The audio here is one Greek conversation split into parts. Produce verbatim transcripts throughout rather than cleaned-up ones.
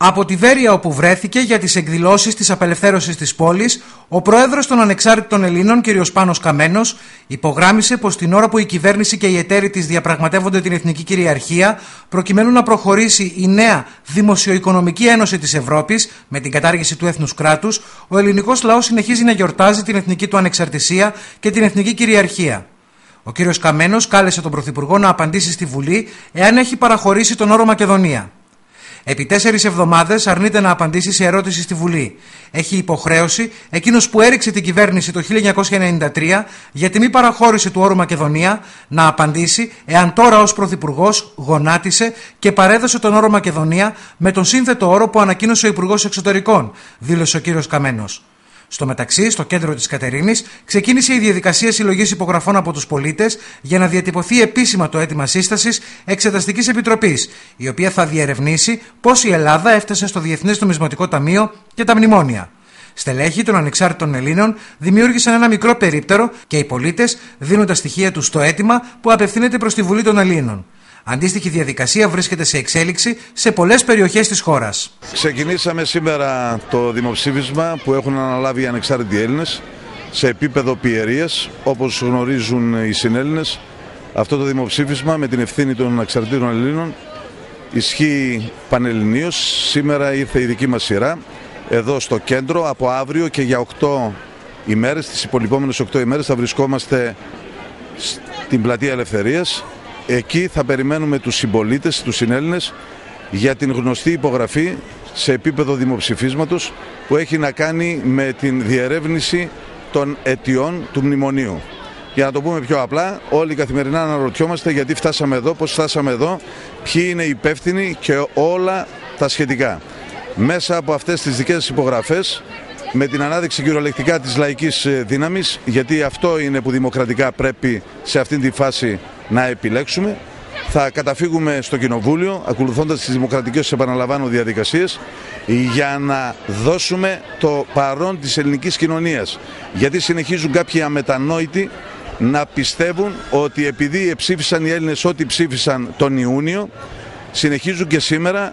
Από τη Βέρεια, όπου βρέθηκε για τις εκδηλώσεις της απελευθέρωσης της πόλης, ο πρόεδρος των Ανεξάρτητων Ελλήνων, κ. Πάνος Καμένος, υπογράμμισε πως την ώρα που η κυβέρνηση και οι εταίροι της διαπραγματεύονται την εθνική κυριαρχία, προκειμένου να προχωρήσει η νέα Δημοσιοοικονομική Ένωση της Ευρώπης με την κατάργηση του έθνους κράτους, ο ελληνικός λαός συνεχίζει να γιορτάζει την εθνική του ανεξαρτησία και την εθνική κυριαρχία. Ο κ. Καμένος κάλεσε τον Πρωθυπουργό να απαντήσει στη Βουλή εάν έχει παραχωρήσει τον όρο Μακεδονία. Επί τέσσερις εβδομάδες αρνείται να απαντήσει σε ερώτηση στη Βουλή. Έχει υποχρέωση εκείνος που έριξε την κυβέρνηση το χίλια εννιακόσια ενενήντα τρία για τη μη παραχώρηση του όρου Μακεδονία να απαντήσει εάν τώρα ως Πρωθυπουργός γονάτισε και παρέδωσε τον όρο Μακεδονία με τον σύνθετο όρο που ανακοίνωσε ο Υπουργός Εξωτερικών, δήλωσε ο κ. Καμένος. Στο μεταξύ, στο κέντρο της Κατερίνης, ξεκίνησε η διαδικασία συλλογής υπογραφών από τους πολίτες για να διατυπωθεί επίσημα το αίτημα σύστασης Εξεταστικής Επιτροπής, η οποία θα διερευνήσει πώς η Ελλάδα έφτασε στο Διεθνές Νομισματικό Ταμείο και τα μνημόνια. Στελέχη των Ανεξάρτητων Ελλήνων δημιούργησαν ένα μικρό περίπτερο και οι πολίτες δίνουν τα στοιχεία τους στο αίτημα που απευθύνεται προς τη Βουλή των Ελλήνων. Αντίστοιχη διαδικασία βρίσκεται σε εξέλιξη σε πολλές περιοχές της χώρας. Ξεκινήσαμε σήμερα το δημοψήφισμα που έχουν αναλάβει οι ανεξάρτητοι Έλληνες σε επίπεδο πιερίας. Όπως γνωρίζουν οι συνέλληνες, αυτό το δημοψήφισμα με την ευθύνη των ανεξαρτήτων Ελλήνων ισχύει πανελληνίως. Σήμερα ήρθε η δική μας σειρά εδώ στο κέντρο. Από αύριο και για οκτώ ημέρες, τις υπολοιπόμενες οκτώ ημέρες θα βρισκόμαστε στην Πλατεία Ελευθερίας. Εκεί θα περιμένουμε τους συμπολίτες, τους συνέλληνες, για την γνωστή υπογραφή σε επίπεδο δημοψηφίσματος που έχει να κάνει με την διερεύνηση των αιτιών του μνημονίου. Για να το πούμε πιο απλά, όλοι καθημερινά αναρωτιόμαστε γιατί φτάσαμε εδώ, πώς φτάσαμε εδώ, ποιοι είναι οι υπεύθυνοι και όλα τα σχετικά. Μέσα από αυτές τις δικές υπογραφές, με την ανάδειξη κυριολεκτικά της λαϊκής δύναμης, γιατί αυτό είναι που δημοκρατικά πρέπει σε αυτήν τη φάση να επιλέξουμε, θα καταφύγουμε στο Κοινοβούλιο, ακολουθώντας τις δημοκρατικές, επαναλαμβάνω, διαδικασίες, για να δώσουμε το παρόν της ελληνικής κοινωνίας. Γιατί συνεχίζουν κάποιοι αμετανόητοι να πιστεύουν ότι επειδή ψήφισαν οι Έλληνες ό,τι ψήφισαν τον Ιούνιο, συνεχίζουν και σήμερα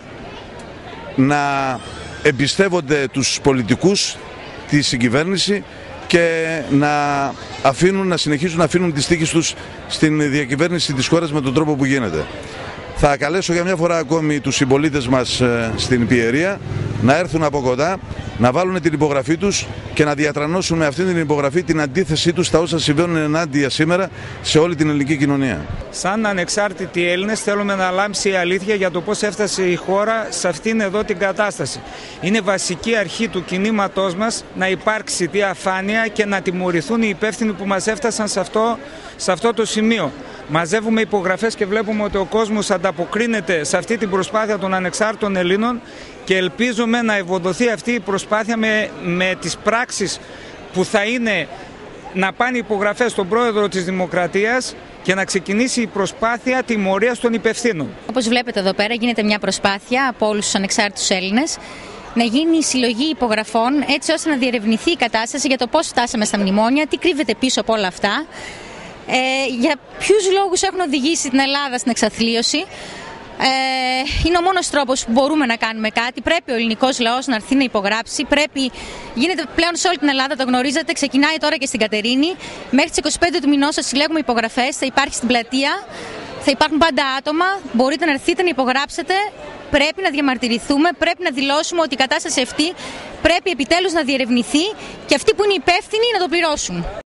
να εμπιστεύονται τους πολιτικούς, τη συγκυβέρνηση και να, αφήνουν, να συνεχίζουν να αφήνουν τις τύχες τους στην διακυβέρνηση της χώρας με τον τρόπο που γίνεται. Θα καλέσω για μια φορά ακόμη τους συμπολίτες μας στην πιερία να έρθουν από κοντά, να βάλουν την υπογραφή τους και να διατρανώσουν με αυτή την υπογραφή την αντίθεσή τους στα όσα συμβαίνουν ενάντια σήμερα σε όλη την ελληνική κοινωνία. Σαν ανεξάρτητοι Έλληνες θέλουμε να λάμψει η αλήθεια για το πώς έφτασε η χώρα σε αυτήν εδώ την κατάσταση. Είναι βασική αρχή του κινήματός μας να υπάρξει διαφάνεια και να τιμωρηθούν οι υπεύθυνοι που μας έφτασαν σε αυτό, σε αυτό το σημείο. Μαζεύουμε υπογραφές και βλέπουμε ότι ο κόσμος ανταποκρίνεται σε αυτή την προσπάθεια των ανεξάρτητων Ελλήνων και ελπίζουμε να ευοδοθεί αυτή η προσπάθεια με, με τις πράξεις που θα είναι να πάνε υπογραφές στον πρόεδρο της Δημοκρατίας και να ξεκινήσει η προσπάθεια τιμωρίας των υπευθύνων. Όπως βλέπετε εδώ πέρα γίνεται μια προσπάθεια από όλους τους ανεξάρτητους Έλληνες να γίνει η συλλογή υπογραφών έτσι ώστε να διερευνηθεί η κατάσταση για το πώς φτάσαμε στα μνημόνια, τι κρύβεται πίσω από όλα αυτά. Ε, για ποιους λόγους έχουν οδηγήσει την Ελλάδα στην εξαθλίωση. Ε, είναι ο μόνος τρόπος που μπορούμε να κάνουμε κάτι. Πρέπει ο ελληνικός λαός να έρθει να υπογράψει. Πρέπει, γίνεται πλέον σε όλη την Ελλάδα, το γνωρίζετε, ξεκινάει τώρα και στην Κατερίνη. Μέχρι τις είκοσι πέντε του μηνός θα συλλέγουμε υπογραφές, θα υπάρχει στην πλατεία, θα υπάρχουν πάντα άτομα. Μπορείτε να έρθετε να υπογράψετε. Πρέπει να διαμαρτυρηθούμε, πρέπει να δηλώσουμε ότι η κατάσταση αυτή πρέπει επιτέλους να διερευνηθεί και αυτοί που είναι υπεύθυνοι να το πληρώσουν.